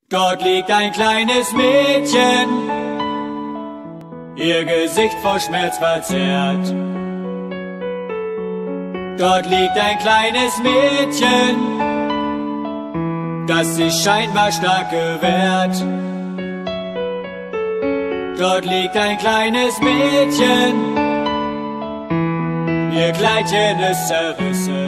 Dort liegt ein kleines Mädchen, ihr Gesicht vor Schmerz verzerrt. Dort liegt ein kleines Mädchen, das sich scheinbar stark gewehrt. Dort liegt ein kleines Mädchen, ihr Kleidchen ist zerrissen.